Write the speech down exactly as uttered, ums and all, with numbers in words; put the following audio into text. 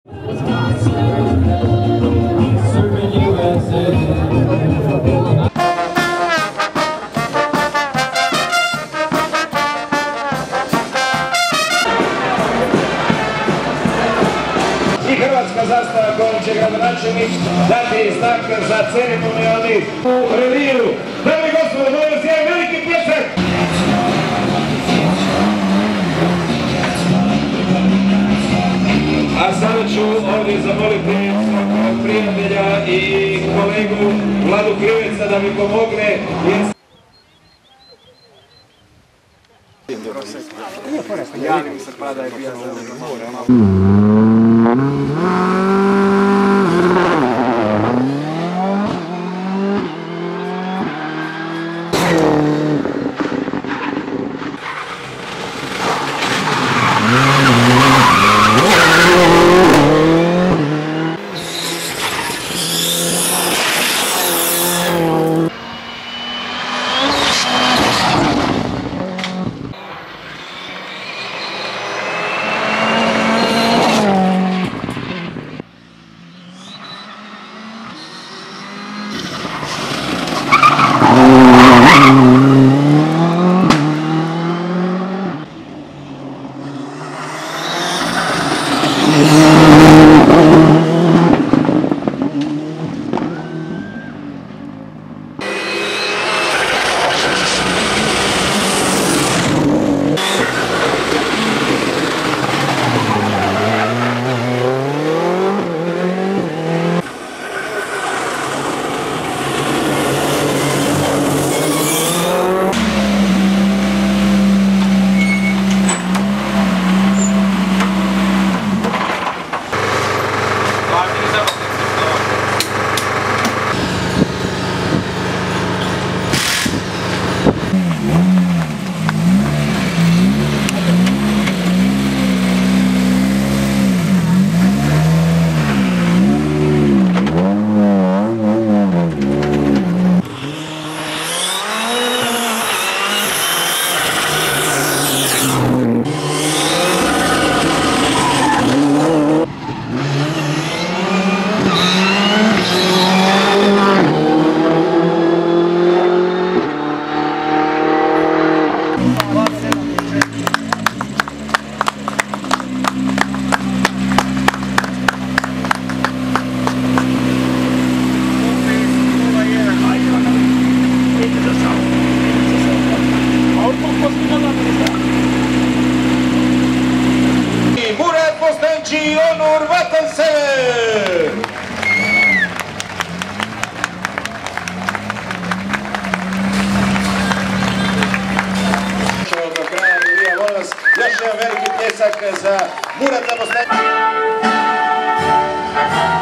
I hrvatska zastava kojom će gradonačelnik dati znak za ceremonijalni reliju. Dame i gospodo, molim vas jedan veliki pljesak! A sada ću ovdje zamoliti svog prijatelja i kolegu Vladu Kriveca da mi pomogne. Janim se pada je bio Murat Bostanči i Onur Vatansever. Do kraja relija, molim vas, još jedan veliki pljesak za Murata Bostanči.